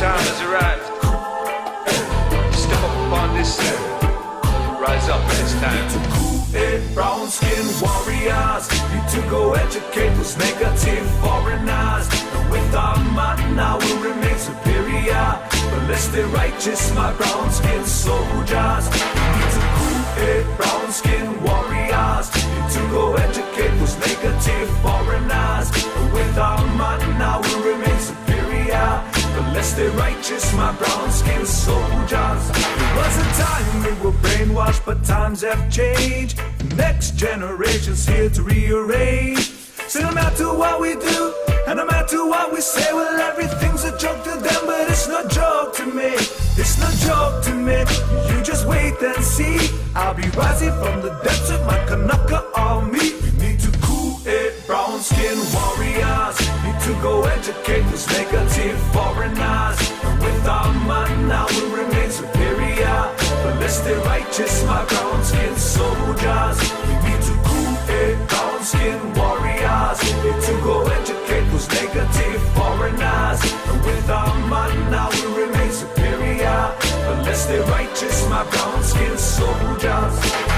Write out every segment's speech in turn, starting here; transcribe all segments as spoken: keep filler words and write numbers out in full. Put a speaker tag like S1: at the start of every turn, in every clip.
S1: time has arrived. Step up upon this scene. Rise up in this time.
S2: Hey, brown skin warriors, need to go educate those negative foreigners. And with our might now we'll remain superior. But let's stay righteous, my brown skin soldiers. Need to cool it, brown skin warriors. Need to go educate those negative foreigners. And with our might now we'll remain superior. But let's stay righteous, my brown skin soldiers. There was a time we were brainwashed, but times have changed. Next generation's here to rearrange. So no matter what we do, and no matter what we say, well, everything's a joke to them, but it's no joke to me. It's no joke to me. You just wait and see. I'll be rising from the depths of my Kanaka army. We need to cool it, brown skin warriors. Need to go educate those negative foreigners. And with our might now we'll remain superior. But let's stay righteous, my brown skin soldiers. We need to cool it, brown skin warriors. We need to go educate those negative foreigners. And with our might now we'll remain superior. But let's stay righteous, my brown skin soldiers.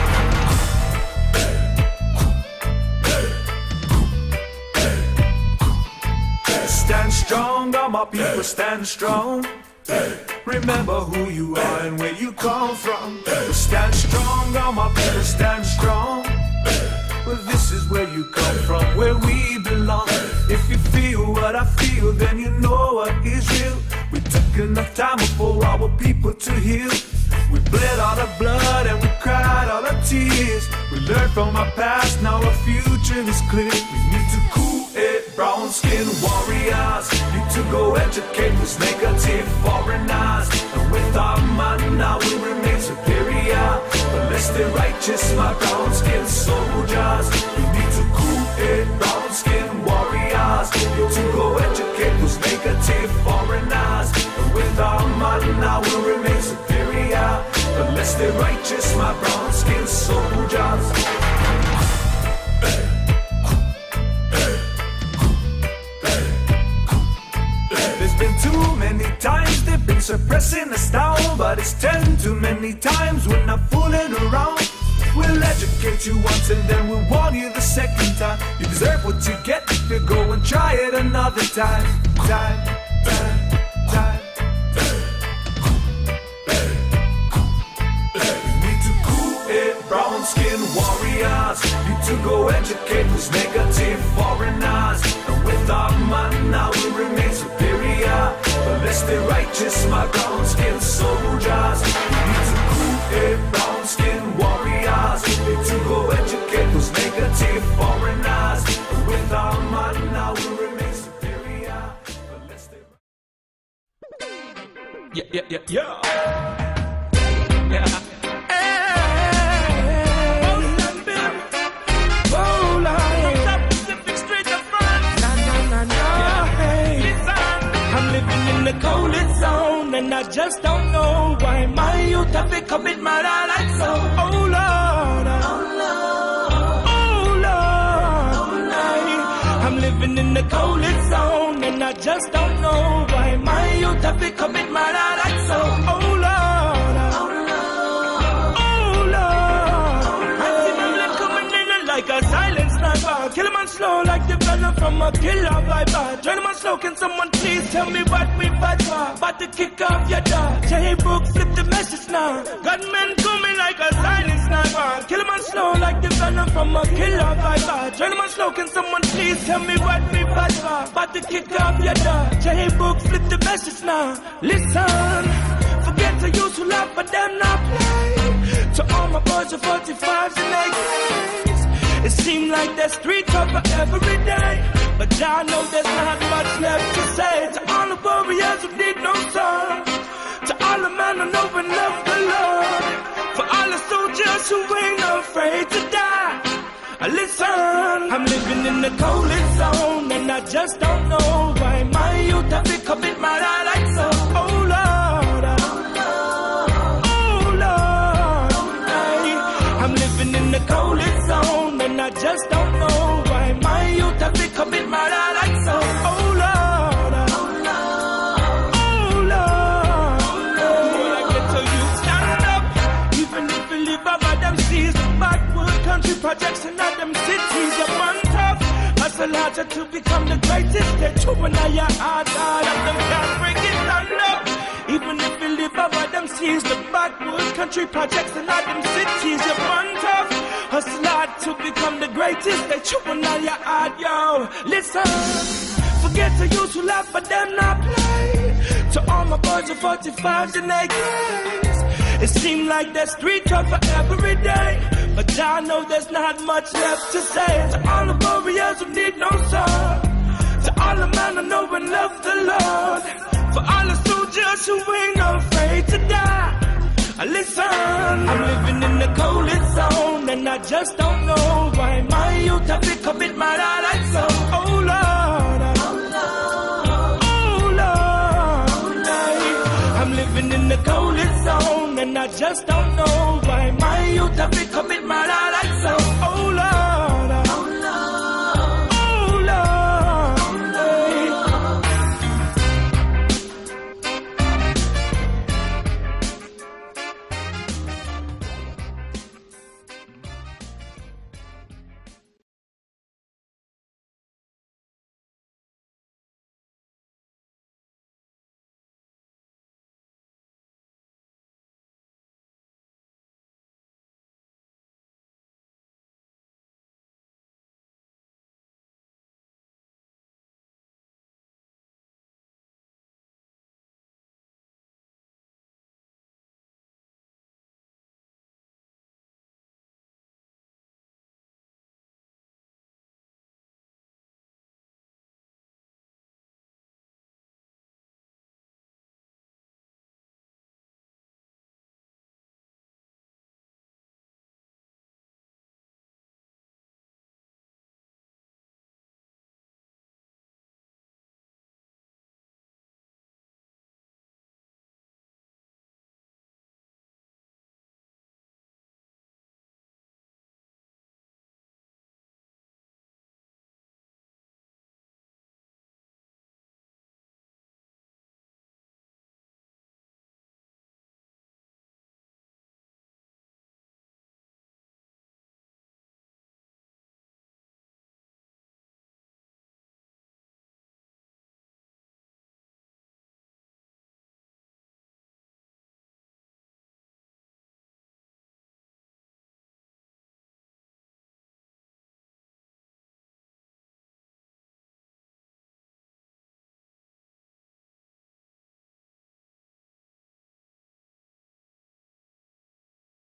S2: Stand strong, all my people stand strong. Remember who you are and where you come from. Stand strong, all my people stand strong. Well, this is where you come from, where we belong. If you feel what I feel, then you know what is real. We took enough time for our people to heal. We bled all the blood and we cried all the tears. We learned from our past, now our future is clear. We need to cool it, brown skin warriors. Need to go educate those negative foreigners. And with our might now we remain superior. But let's stay righteous, my brown skin soldiers. We need to cool it, brown skin warriors. Need to go educate those negative foreigners. And with our might now we remain superior. But let's stay righteous, my brown skin soldiers. There's been too many times they've been suppressing us down, but it's ten too many times we're not fooling around. We'll educate you once and then we'll warn you the second time. You deserve what you get if you go and try it another time. Time, time, time. Brown skin warriors, need to go educate those negative foreigners. And with our might now we remain superior. But let's stay righteous, my brown skin soldiers. We need to cool it, brown skin warriors. Need to go educate those negative foreigners. And with our might now we remain superior. But let's stay.
S3: Yeah, yeah, yeah, yeah. Yeah.
S4: The coldest zone, and I just don't know why my youth have become it mad like so. Oh Lord, oh Lord, oh Lord, oh Lord. I'm living in the coldest zone, and I just don't know why my youth have become it mad like so. Oh Lord, oh Lord, oh Lord. I see them like coming in like a silent sniper, kill them on slow like the venom from a killer viper. Turn them on slow, can someone please tell me what we fight for? About to kick off your door. J-Book, flip the message now. Gunmen coming like a silent sniper. Kill them on slow like the venom from a killer viper. Turn them on slow, can someone please tell me what we fight for? About to kick off your door. J-Book, flip the message now. Listen, forget the youth who laugh but them not play. To all my boys with forty-fives and eighties, it seems like there's street cover every day. But y'all know there's not much left to say. To all the warriors who need no son, to all the men who know and love the Lord, for all the soldiers who ain't afraid to die. Listen, I'm living in the coldest zone, and I just don't know why my youth have become it mad like so. Oh Lord, oh Lord, oh Lord, oh, I'm living in the coldest zone, and I just don't know why my youth have become it mad like so. Oh Lord, oh Lord, oh Lord. projects in all them cities. You're one tough, hustle harder to become the greatest. They're chewing on your heart, all of them can't bring it down, no. Even if you live over them seas, the backwoods country projects in all them cities. You're one tough, hustle hard to become the greatest. They're chewing on your heart, yo. Listen, forget the youth who laugh, but them not play. To all my boys of forty-fives and A Ks, it seems like there's street cover every day, but y'all know there's not much left to say. To all the warriors who need no song, to all the men who know and love the Lord, for all the soldiers who ain't afraid to die. Listen, I'm living in the coldest zone, and I just don't know why my youth have become it mad I like so. Oh Lord, oh Lord, I'm living in the coldest zone, and I just don't know why my youth have become it mad I like.